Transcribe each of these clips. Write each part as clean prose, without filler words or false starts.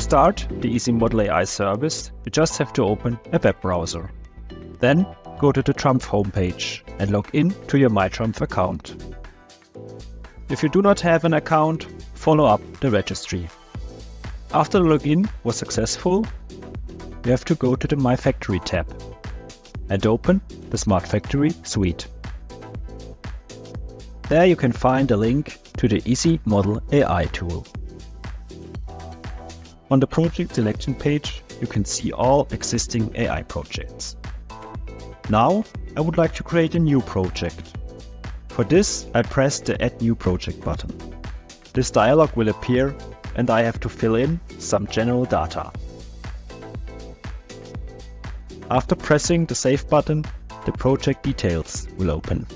start the EasyModel AI service, you just have to open a web browser. Then go to the Trumpf homepage and log in to your MyTrumpf account. If you do not have an account, follow up the registry. After the login was successful, you have to go to the My Factory tab and open the Smart Factory suite. There you can find a link to the EasyModel AI tool. On the project selection page, you can see all existing AI projects. Now, I would like to create a new project. For this, I press the Add New Project button. This dialog will appear and I have to fill in some general data. After pressing the Save button, the project details will open.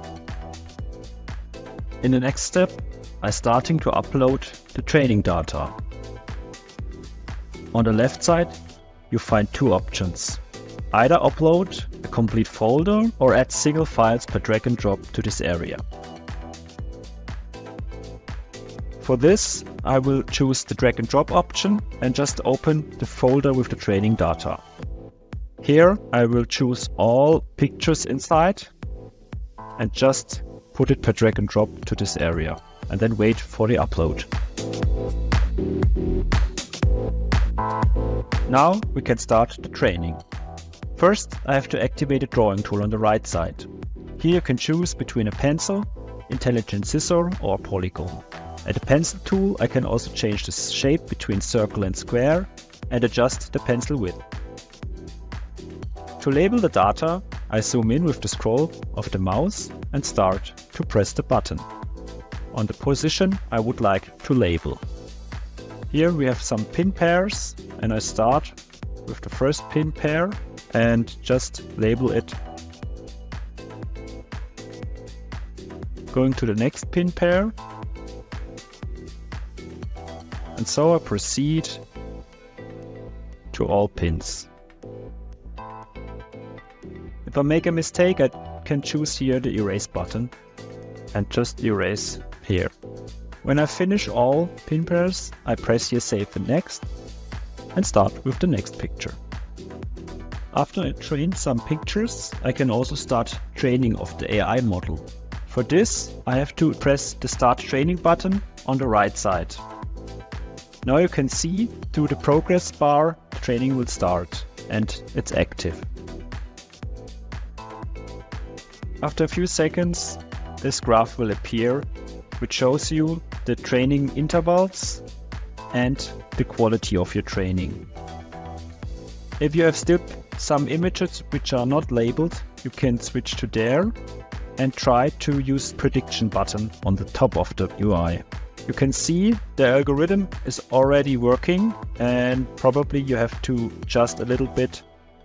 In the next step, I'm starting to upload the training data. On the left side, you find two options. Either upload a complete folder or add single files per drag and drop to this area. For this, I will choose the drag and drop option and just open the folder with the training data. Here I will choose all pictures inside and just put it per drag and drop to this area and then wait for the upload. Now we can start the training. First, I have to activate the drawing tool on the right side. Here you can choose between a pencil, intelligent scissor or polygon. At the pencil tool, I can also change the shape between circle and square and adjust the pencil width. To label the data, I zoom in with the scroll of the mouse and start to press the button on the position I would like to label. Here we have some pin pairs and I start with the first pin pair and just label it. Going to the next pin pair. And so I proceed to all pins. If I make a mistake, I can choose here the erase button and just erase here. When I finish all pin pairs, I press here Save and Next and start with the next picture. After I train some pictures, I can also start training of the AI model. For this, I have to press the Start Training button on the right side. Now you can see through the progress bar, the training will start and it's active. After a few seconds, this graph will appear, which shows you the training intervals and the quality of your training. If you have still some images which are not labeled, you can switch to there and try to use the prediction button on the top of the UI. You can see the algorithm is already working and probably you have to adjust a little bit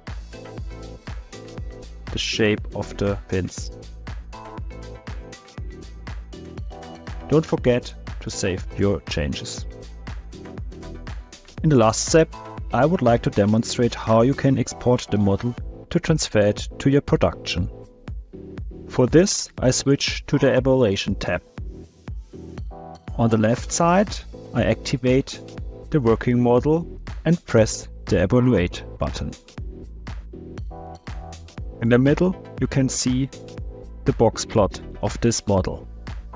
the shape of the pins. Don't forget to save your changes. In the last step, I would like to demonstrate how you can export the model to transfer it to your production. For this, I switch to the Evaluation tab. On the left side, I activate the working model and press the Evaluate button. In the middle, you can see the box plot of this model.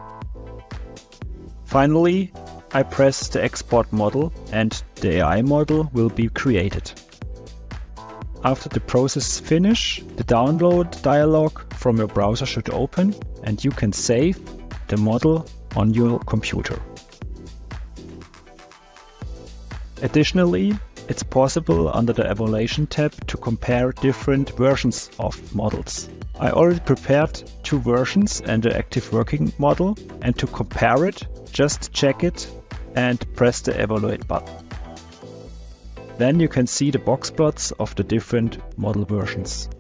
Finally, I press the Export model and the AI model will be created. After the process finish, the download dialog from your browser should open and you can save the model on your computer. Additionally, it's possible under the Evaluation tab to compare different versions of models. I already prepared two versions and the active working model, and to compare it, just check it and press the Evaluate button. Then you can see the box plots of the different model versions.